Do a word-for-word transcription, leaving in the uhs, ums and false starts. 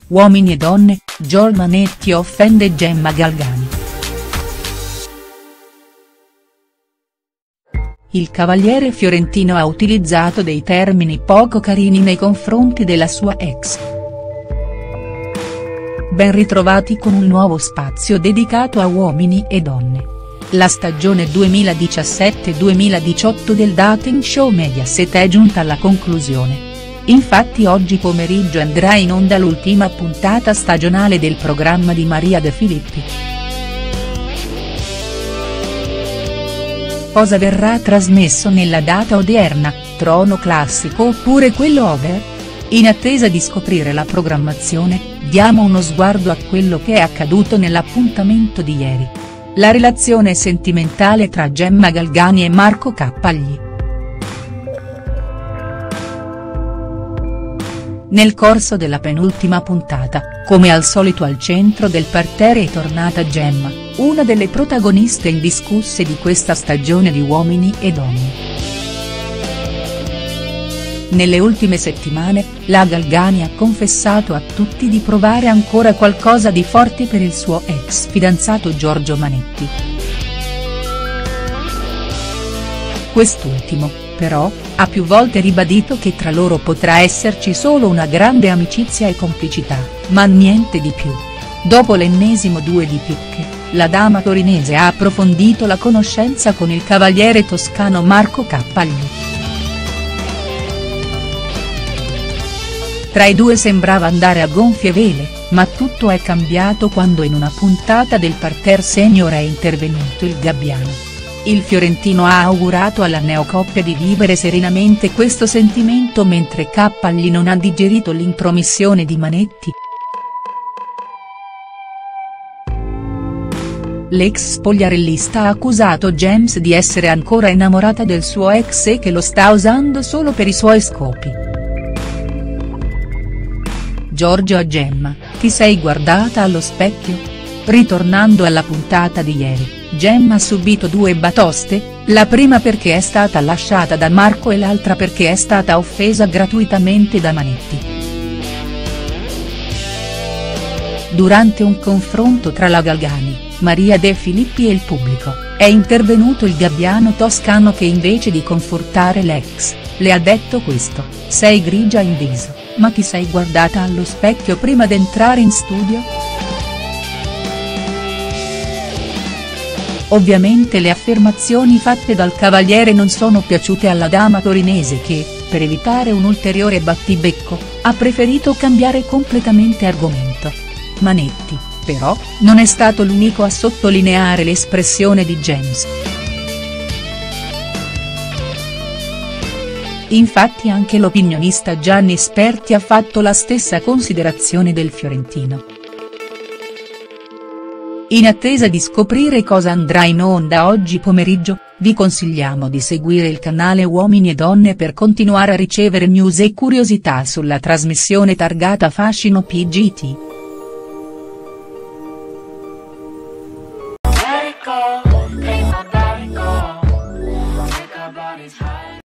Uomini e donne, Giorgio Manetti offende Gemma Galgani. Il cavaliere fiorentino ha utilizzato dei termini poco carini nei confronti della sua ex. Ben ritrovati con un nuovo spazio dedicato a Uomini e donne. La stagione duemiladiciassette duemiladiciotto del dating show Mediaset è giunta alla conclusione. Infatti oggi pomeriggio andrà in onda l'ultima puntata stagionale del programma di Maria De Filippi. Cosa verrà trasmesso nella data odierna, Trono classico oppure quello over? In attesa di scoprire la programmazione, diamo uno sguardo a quello che è accaduto nell'appuntamento di ieri. La relazione sentimentale tra Gemma Galgani e Marco Cappagli. Nel corso della penultima puntata, come al solito al centro del parterre è tornata Gemma, una delle protagoniste indiscusse di questa stagione di Uomini e donne. Nelle ultime settimane, la Galgani ha confessato a tutti di provare ancora qualcosa di forte per il suo ex fidanzato Giorgio Manetti. Quest'ultimo, però, ha più volte ribadito che tra loro potrà esserci solo una grande amicizia e complicità, ma niente di più. Dopo l'ennesimo due di picche, la dama torinese ha approfondito la conoscenza con il cavaliere toscano Marco Cappagli. Tra i due sembrava andare a gonfie vele, ma tutto è cambiato quando in una puntata del Parterre Senior è intervenuto il gabbiano. Il fiorentino ha augurato alla neocoppia di vivere serenamente questo sentimento mentre Cappagli non ha digerito l'intromissione di Manetti. L'ex spogliarellista ha accusato Gems di essere ancora innamorata del suo ex e che lo sta usando solo per i suoi scopi. Giorgio a Gemma: ti sei guardata allo specchio? Ritornando alla puntata di ieri, Gemma ha subito due batoste, la prima perché è stata lasciata da Marco e l'altra perché è stata offesa gratuitamente da Manetti. Durante un confronto tra la Galgani, Maria De Filippi e il pubblico, è intervenuto il gabbiano toscano che invece di confortare l'ex, le ha detto questo: sei grigia in viso, ma ti sei guardata allo specchio prima d'entrare in studio?. Ovviamente le affermazioni fatte dal cavaliere non sono piaciute alla dama torinese che, per evitare un ulteriore battibecco, ha preferito cambiare completamente argomento. Manetti, però, non è stato l'unico a sottolineare l'espressione di Gems. Infatti anche l'opinionista Gianni Sperti ha fatto la stessa considerazione del fiorentino. In attesa di scoprire cosa andrà in onda oggi pomeriggio, vi consigliamo di seguire il canale Uomini e Donne per continuare a ricevere news e curiosità sulla trasmissione targata Fascino P G T.